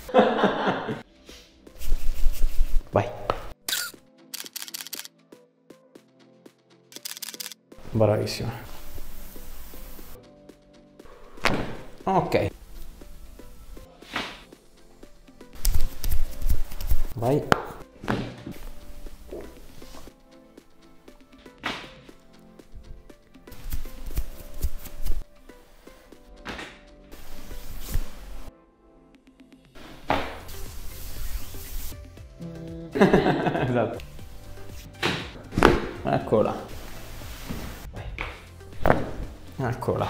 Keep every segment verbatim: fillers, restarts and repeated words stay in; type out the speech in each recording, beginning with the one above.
Vai. Bravissima. Ok. Vai. Esatto. Eccola. Eccola.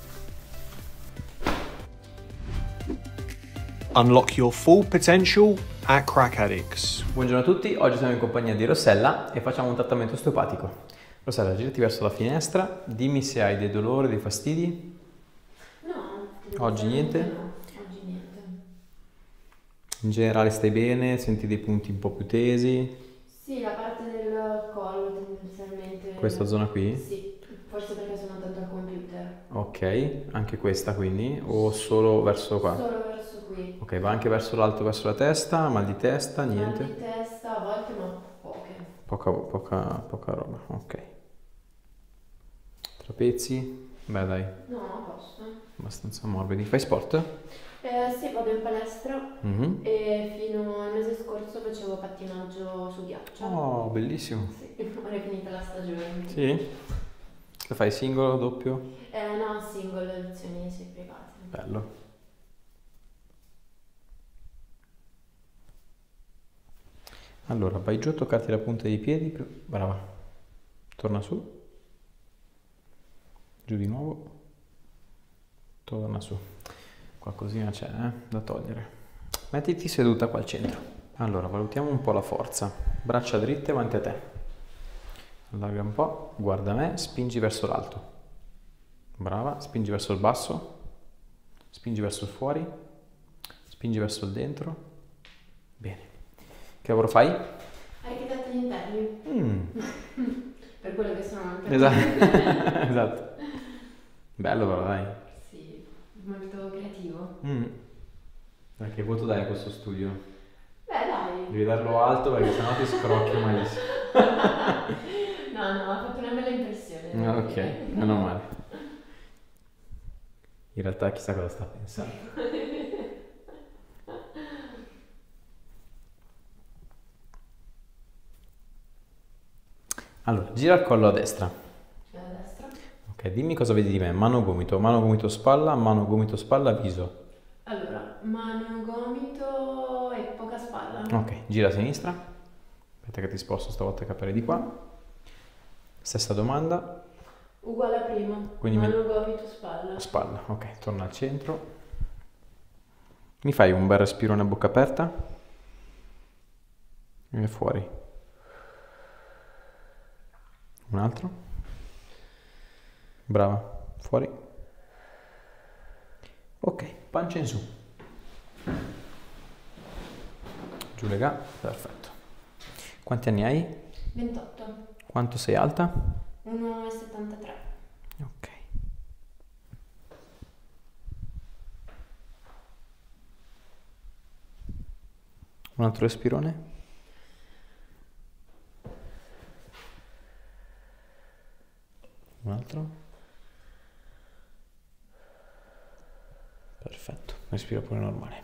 Unlock your full potential at Crack Addicts. Buongiorno a tutti, oggi siamo in compagnia di Rossella e facciamo un trattamento osteopatico. Rossella, girati verso la finestra, dimmi se hai dei dolori, dei fastidi. No. Oggi niente? No, oggi niente. In generale stai bene? Senti dei punti un po' più tesi? Sì, la parte del collo tendenzialmente... Questa zona qui? Sì, forse perché sono tanto al computer. Ok, anche questa quindi? O solo verso qua? Solo verso qui. Ok, va anche verso l'alto, verso la testa, mal di testa, niente? Mal di testa, a volte ma poche. Poca, poca, poca roba, ok. Trapezi? Beh dai, No, a posto. abbastanza morbidi. Fai sport? Eh, sì, vado in palestra Mhm. e fino al mese scorso facevo pattinaggio su ghiaccio. Oh, bellissimo. Sì, ora è finita la stagione. Sì? Lo fai singolo, doppio? Eh, no, single, lezioni sei private. Bello. Allora, vai giù a toccarti la punta dei piedi, più- brava. Torna su. Giù di nuovo. Torna su. Qualcosina c'è, eh, da togliere. Mettiti seduta qua al centro. Allora, valutiamo un po' la forza. Braccia dritte avanti a te. Allarga un po', guarda me, spingi verso l'alto. Brava, spingi verso il basso. Spingi verso il fuori. Spingi verso il dentro. Bene. Che lavoro fai? Architetta di interni. Mm. Per quello che sono anche. Esatto. Esatto. Bello però, dai. Sì, molto creativo. Mm. Dai, che voto dai a questo studio? Beh, dai. Devi darlo alto perché sennò ti scrocchio malissimo. No, no, ha fatto una bella impressione. devo Ok, dire. meno male. In realtà chissà cosa sta pensando. Allora, gira il collo a destra. A destra. Ok, dimmi cosa vedi di me. Mano, gomito, mano, gomito, spalla, mano, gomito, spalla, viso. Allora, mano, gomito e poca spalla. Ok, gira a sinistra. Aspetta che ti sposto stavolta i capelli di qua. Stessa domanda. Uguale a prima. Quindi mano, me- gomito, spalla. Spalla, ok, torna al centro. Mi fai un bel respirone a bocca aperta. E fuori. Un altro. Brava, fuori. Ok, pancia in su. Giù le gambe, perfetto. Quanti anni hai? ventotto. Quanto sei alta? uno virgola settantatré. Ok. Un altro respirone. Un altro. Perfetto, respira pure normale.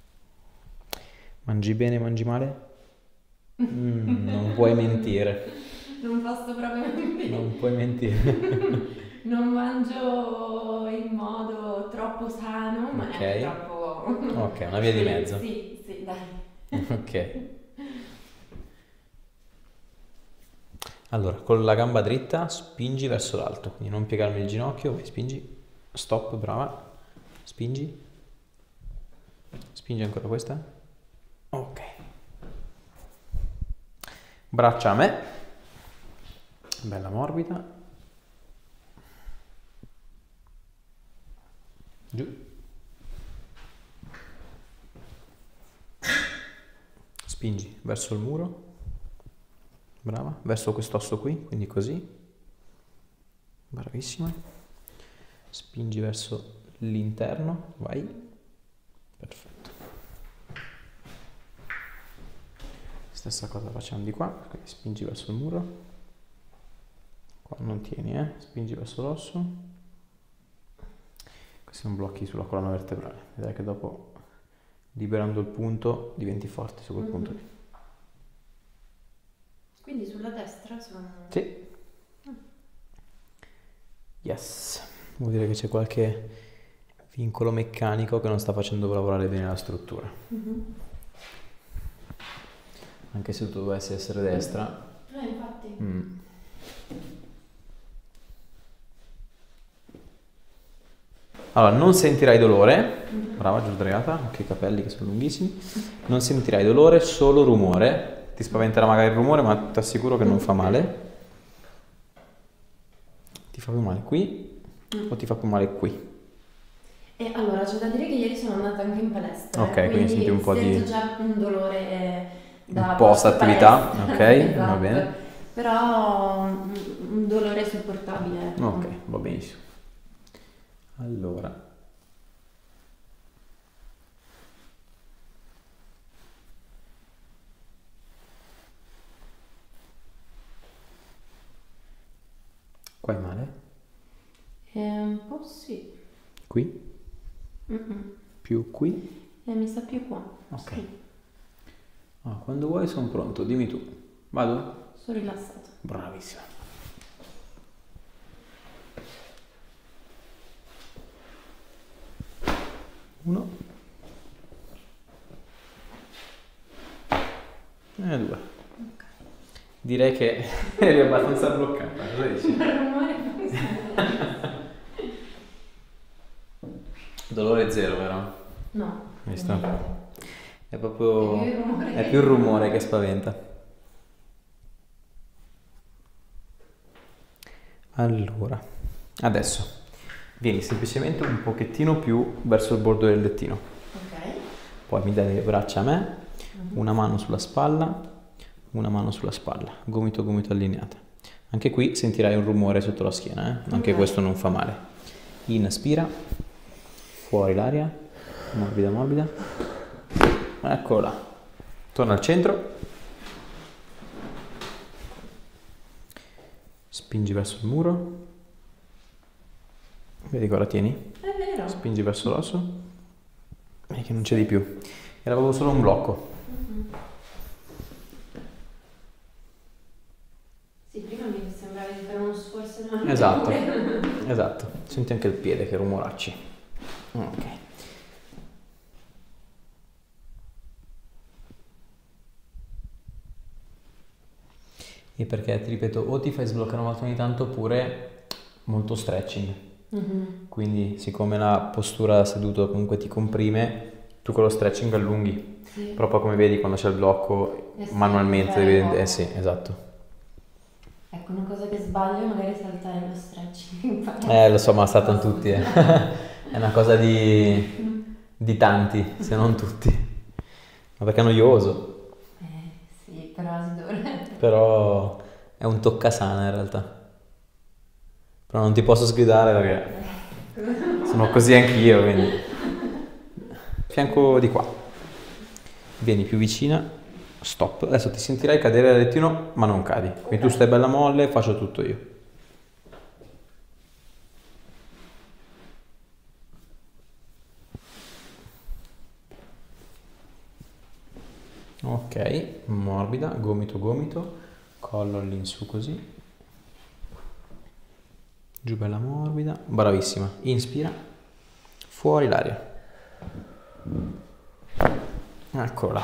Mangi bene, mangi male? Mm, non puoi mentire. Non posso proprio mentire. Non puoi mentire. Non mangio in modo troppo sano, ma Ok. neanche troppo... Ok, una via di mezzo. Sì, sì, dai. Ok. Allora, con la gamba dritta spingi verso l'alto, quindi non piegarmi il ginocchio, vai, spingi. Stop, brava. Spingi. Spingi ancora questa. Ok. Braccia a me. Bella morbida. Giù. Spingi verso il muro. Brava, verso quest'osso qui, quindi così. Bravissima. Spingi verso l'interno, vai. Perfetto. Stessa cosa facciamo di qua, quindi spingi verso il muro, qua non tieni, eh? Spingi verso l'osso, questi sono blocchi sulla colonna vertebrale, vedrai che dopo liberando il punto diventi forte su quel mm-hmm. punto lì. Quindi sulla destra sono... Sì. Yes, vuol dire che c'è qualche vincolo meccanico che non sta facendo lavorare bene la struttura. Mm-hmm. Anche se tu dovessi essere destra. Eh, infatti. Mm. Allora, non sentirai dolore. Mm-hmm. Brava, giù sdraiata, anche i capelli che sono lunghissimi. Non sentirai dolore, solo rumore. Ti spaventerà magari il rumore, ma ti assicuro che non fa male. Ti fa più male qui mm. o ti fa più male qui? E allora c'è da dire che ieri sono andata anche in palestra. Ok, quindi, quindi senti un po' di... già un dolore da un post attività, ok, esatto. Va bene. Però un dolore sopportabile. Ok, va benissimo. Allora. Qua è male? Eh, un po' sì. Qui? Mm-mm. Più qui? Eh, mi sta più qua. Ok. Sì. Ah, quando vuoi sono pronto, dimmi tu. Vado? Sono rilassato. Bravissima. Uno. E due. Ok. Direi che eri abbastanza bloccata, cosa dici? Il rumore Dolore zero, vero? No. Visto? È proprio... È più il rumore, è più il rumore che spaventa. Allora, adesso vieni semplicemente un pochettino più verso il bordo del lettino. Ok. Poi mi dai le braccia a me, uh-huh. Una mano sulla spalla, una mano sulla spalla, gomito gomito allineata. Anche qui sentirai un rumore sotto la schiena, eh? Anche okay. Questo non fa male. Inspira, fuori l'aria, morbida morbida. Eccola. Torna al centro. Spingi verso il muro. Vedi che ora tieni? È vero. Spingi verso l'osso. Vedi che non c'è di più. Era proprio solo un blocco. Mm-hmm. Sì, prima mi sembrava di fare uno sforzo enorme. Esatto, esatto. Senti anche il piede che rumoracci. Ok. E perché, ti ripeto, o ti fai sbloccare una volta ogni tanto oppure molto stretching. Mm-hmm. Quindi, siccome la postura seduto comunque ti comprime, tu con lo stretching allunghi. Sì. Proprio come vedi quando c'è il blocco, eh sì, manualmente devi... Eh sì, esatto. Ecco, una cosa che sbaglio è magari saltare lo stretching. Eh, lo so, ma saltano tutti, eh. È una cosa di, di tanti, se non tutti. Ma perché è noioso. Però si dovrebbe. Però è un toccasana in realtà. Però non ti posso sgridare perché sono così anch'io, quindi. Fianco di qua. Vieni più vicina. Stop. Adesso ti sentirai cadere dal lettino, ma non cadi. Quindi okay. Tu stai bella molle, faccio tutto io. Ok, morbida, gomito gomito, collo all'insù così, giù bella morbida, bravissima, inspira, fuori l'aria, eccola,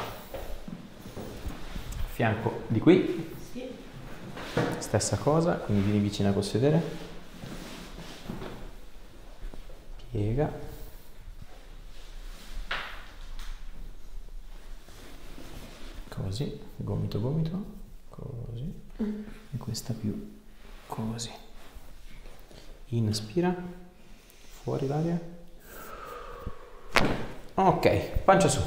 fianco di qui, sì. Stessa cosa, quindi vieni vicina col sedere, piega. Così, gomito gomito, così, mm. E questa più così. Inspira, fuori l'aria. Ok, pancia su.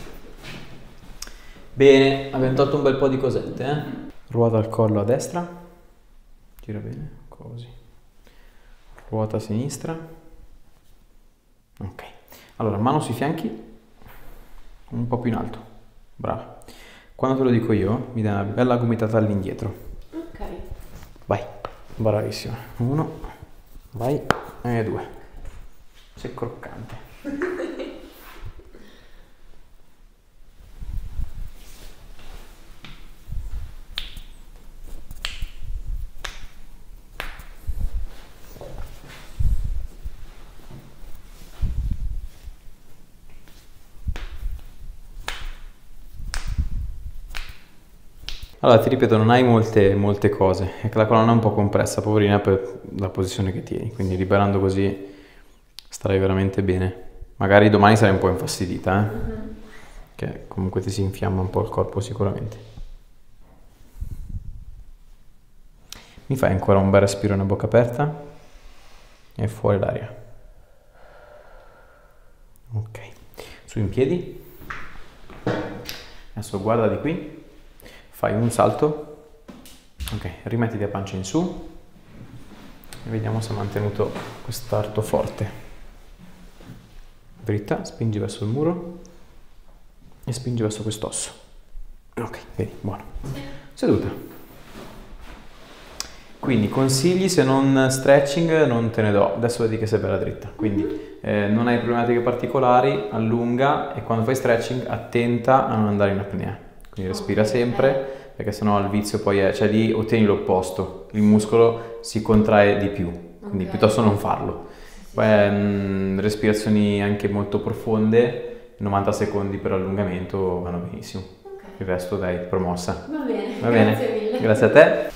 Bene, abbiamo tolto un bel po' di cosette, eh? Ruota il collo a destra, gira bene, così. Ruota a sinistra. Ok, allora mano sui fianchi, un po' più in alto, brava. Quando te lo dico io, mi dai una bella gomitata all'indietro. Ok. Vai, bravissima. Uno, vai, e due. Sei croccante. Allora, ti ripeto, non hai molte, molte cose, è che la colonna è un po' compressa, poverina, per la posizione che tieni, quindi liberando così starai veramente bene. Magari domani sarai un po' infastidita, eh? Mhm. Che comunque ti si infiamma un po' il corpo sicuramente. Mi fai ancora un bel respiro in bocca aperta e fuori l'aria. Ok, su in piedi. Adesso guarda di qui. Fai un salto, ok, rimettiti a pancia in su e vediamo se ha mantenuto quest'arto forte. Dritta, spingi verso il muro e spingi verso quest'osso. Ok, vedi, buono. Seduta. Quindi consigli, se non stretching non te ne do, adesso vedi che sei bella dritta, quindi eh, non hai problematiche particolari, allunga e quando fai stretching attenta a non andare in apnea. Quindi respira Ok, sempre, ok. perché sennò il vizio poi è, cioè lì ottieni l'opposto, il muscolo si contrae di più, quindi Ok. piuttosto non farlo. Sì, Poi mm, respirazioni anche molto profonde, novanta secondi per allungamento vanno benissimo. Ok. Il resto dai, promossa. Va bene, Va bene? grazie mille. Grazie a te.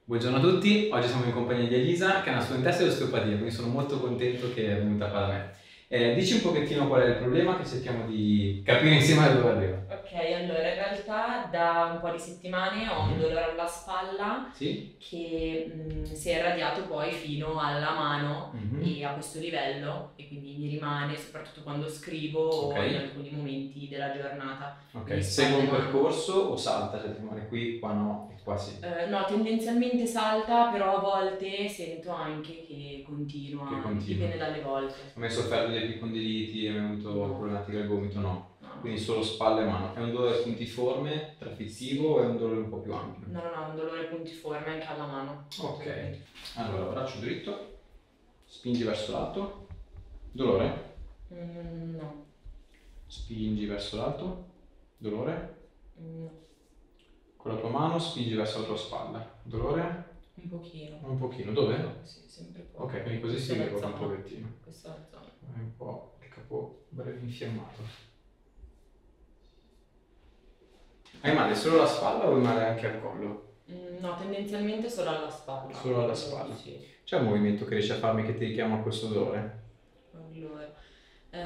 Buongiorno a tutti, oggi siamo in compagnia di Elisa che è una studentessa di osteopatia, quindi sono molto contento che è venuta qua da me. Eh, dici un pochettino qual è il problema che cerchiamo di capire insieme da dove arriva. Ok, allora in realtà da un po' di settimane ho un Mhm. dolore alla spalla Sì? che mm, si è irradiato poi fino alla mano Mhm. e a questo livello e quindi mi rimane soprattutto quando scrivo o Ok. in alcuni momenti della giornata. Ok, Quindi segue un spalle, mano. percorso o salta? Cioè ti rimane qui, qua no e qua sì. Eh, no, tendenzialmente salta, però a volte sento anche che continua, Che continua. dipende dalle volte. Hai mai sofferto di epicondiliti, hai mai avuto No. problematiche al gomito? No. No, Quindi solo spalle e mano. È un dolore puntiforme, trafittivo o è un dolore un po' più ampio? no, no, no, un dolore puntiforme anche alla mano. Ok. Allora, braccio dritto, spingi verso l'alto, dolore, Mm, no, spingi verso l'alto, dolore, no, con la tua mano spingi verso la tua spalla, dolore, un pochino. un pochino, dove? Sì, sempre poco. Ok, quindi così si Questa è vede la proprio un zona. pochettino. Questa è la zona. È un po' il capo breve infiammato. Hai male solo alla spalla o hai male anche al collo? Mm, no, tendenzialmente solo alla spalla. Solo alla spalla. Sì. C'è un movimento che riesci a farmi che ti richiama a questo dolore? Allora, eh,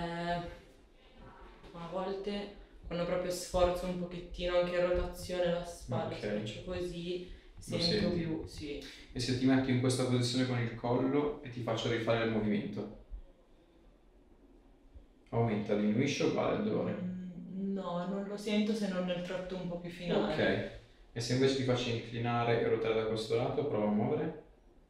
a volte quando proprio sforzo un pochettino anche in rotazione la spalla, Ok. se faccio così, Lo sento senti? più, sì. E se ti metto in questa posizione con il collo e ti faccio rifare il movimento? Aumenta, diminuisce o uguale il dolore? Mm, no, non lo sento se non nel tratto un po' più finale. Ok. E se invece ti faccio inclinare e ruotare da questo lato, prova a muovere?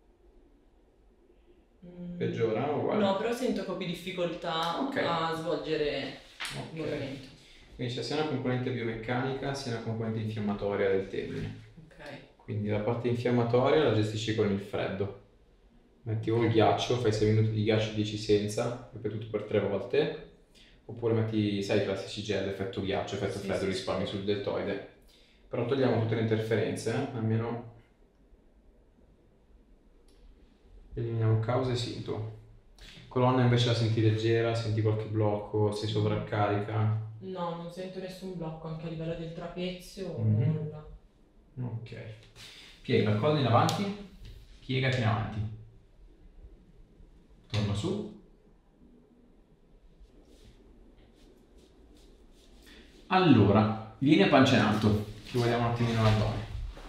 Mm, Peggiora o uguale? No, però sento che ho più difficoltà Ok. a svolgere il Ok. movimento. Quindi c'è sia una componente biomeccanica sia una componente infiammatoria del tendine. Ok. Quindi la parte infiammatoria la gestisci con il freddo. Metti o il ghiaccio, fai sei minuti di ghiaccio, dieci senza, ripetuto per tre volte, oppure metti, sai, i classici gel, effetto ghiaccio, effetto Sì, freddo, sì, risparmi sì. sul deltoide. Però togliamo tutte le interferenze, eh? Almeno eliminiamo causa e sintomo. Colonna invece la senti leggera, senti qualche blocco, sei sovraccarica. No, non sento nessun blocco anche a livello del trapezio o Mhm. nulla. Ok. Piega il collo in avanti, piegati in avanti. Torna su. Allora, vieni a pancia in alto, ci vogliamo un attimino l'addome.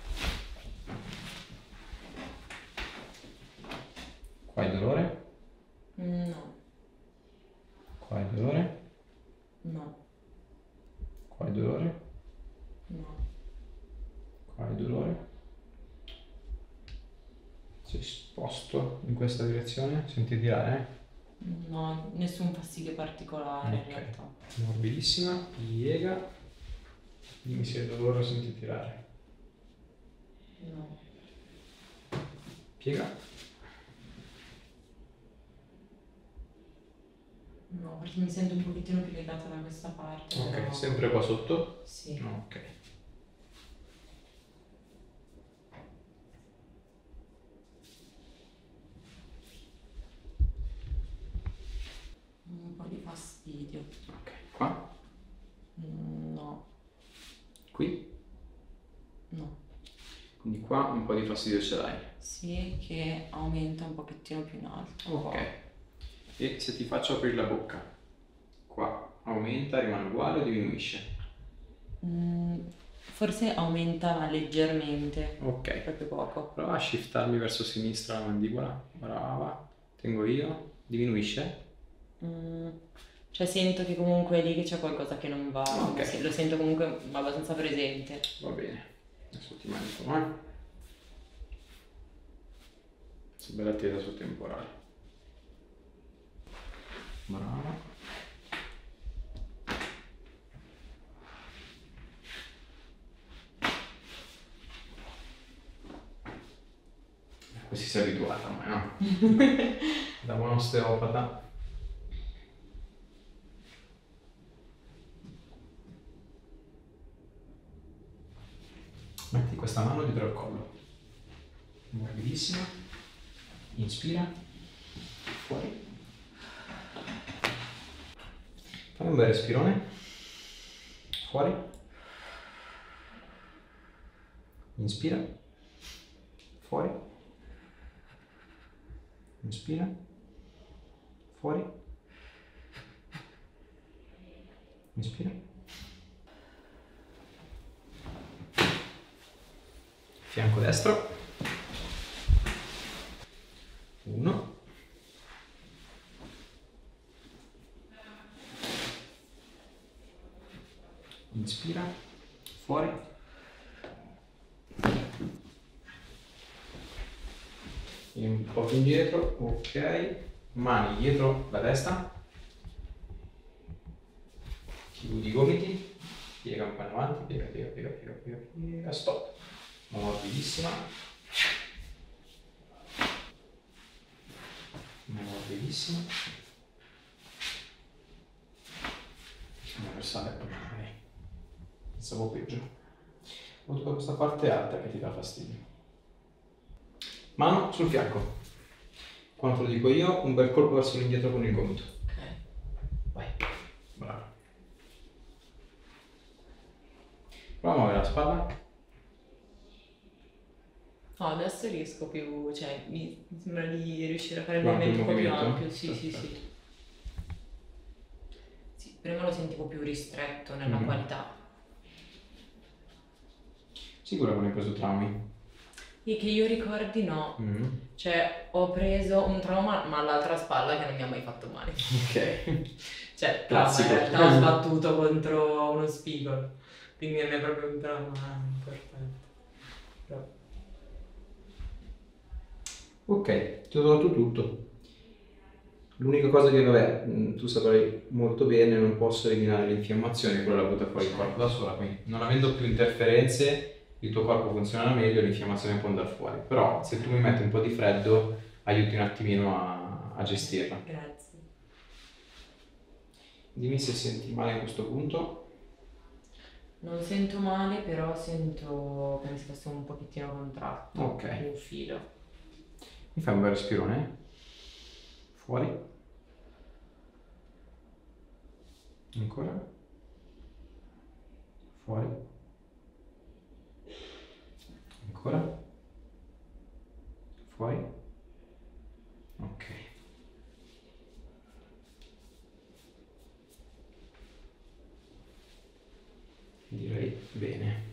Qua hai dolore? No, Qua hai dolore? no, Qua hai dolore? no. Qua hai dolore? Sei sposto in questa direzione? Senti tirare? Eh? No, nessun fastidio particolare in Ok. realtà. Morbidissima, piega. Dimmi se il dolore lo senti tirare. No. Piega. No, perché mi sento un pochettino più legata da questa parte. Ok, però- sempre qua sotto? Sì. Ok. Un po' di fastidio. Ok, qua? Mm, No, Qui? no. Quindi qua un po' di fastidio ce l'hai. Sì, che aumenta un pochettino più in alto. Ok. E se ti faccio aprire la bocca? Qua aumenta, rimane uguale o diminuisce? Mm, forse aumenta ma leggermente, Ok. proprio poco. Prova a shiftarmi verso sinistra la mandibola. Brava. Tengo io. Diminuisce? Mm, Cioè sento che comunque è lì che c'è qualcosa che non va. Ok. Sì, lo sento comunque abbastanza presente. Va bene. Adesso ti manico, eh. Sei bella tesa sul temporale. Brava. Così sei abituata ormai, no? Da buon osteopata. Metti questa mano dietro il collo. Morbidissima. Inspira. Fuori. Fai un bel respirone. Fuori. Inspira. fuori, inspira, fuori, inspira, fianco destro, uno, inspira, fuori, e un po' più indietro, ok, mani dietro la testa, chiudi i gomiti, piega un po' in avanti, piega, piega, piega, piega, piega, piega, stop, morbidissima, morbidissima, universale, ok, pensavo peggio, ho tutta questa parte alta che ti dà fastidio. Mano sul fianco. Quando te lo dico io, un bel colpo verso l'indietro con il gomito. Ok. Vai. Bravo. Prova a muovere la spalla. No, adesso riesco più, cioè mi mi sembra di riuscire a fare il Più ampio il movimento un po' più movimento? ampio. Sì, sì, sì. Perfetto. Sì, prima lo sentivo più ristretto nella Mhm. qualità. Sicura che non hai preso traumi? E che io ricordi no. Mm. Cioè, ho preso un trauma, ma all'altra spalla che non mi ha mai fatto male. Ok. Cioè, Classico. trauma, in realtà ho sbattuto contro uno spigolo. Quindi non è proprio un trauma importante. Però... Ok, ti ho dato tutto. L'unica cosa che, vabbè, mh, tu saprai molto bene, non posso eliminare l'infiammazione, quella la butta fuori il corpo da sola, quindi non avendo più interferenze, il tuo corpo funziona meglio, l'infiammazione può andare fuori. Però se tu mi metti un po' di freddo, aiuti un attimino a, a gestirla. Grazie. Dimmi se senti male a questo punto. Non sento male, però sento come se fosse un pochettino contratto. Ok. Un filo. Mi fai un bel respirone. Fuori. Ancora. Fuori. Ancora. Fuori. Ok. Direi bene.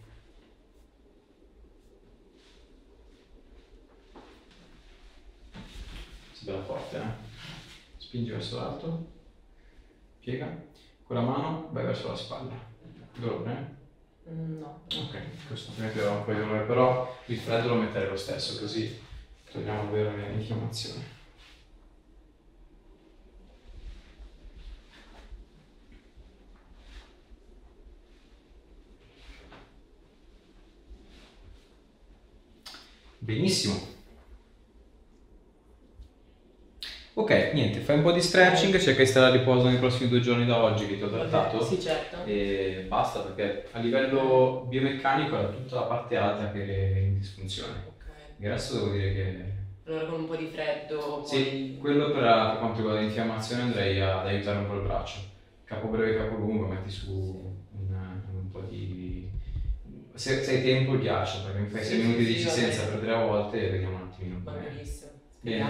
Si bella forte, eh? Spingi verso l'alto, piega, con la mano vai verso la spalla. Dolore, eh? Mm, no. Ok, questo mi metterò un po' di dolore, però il freddo lo metterei lo stesso, così togliamo davvero l'infiammazione. Benissimo. Ok, niente, fai un po' di stretching, cerca di stare a riposo nei prossimi due giorni da oggi che ti ho trattato. Sì, certo. E basta, perché a livello biomeccanico era tutta la parte alta che era in disfunzione. Ok. Il resto devo dire che... Allora con un po' di freddo, Sì, poi... quello per, per quanto riguarda l'infiammazione andrei ad aiutare un po' il braccio. Capo breve, capo lungo, metti su un, un po' di... Se, se hai tempo il ghiaccio, perché mi fai Sì, sei minuti sì, dici sì, va senza bene. perdere a volte e vediamo un attimino Va come... benissimo. Bene.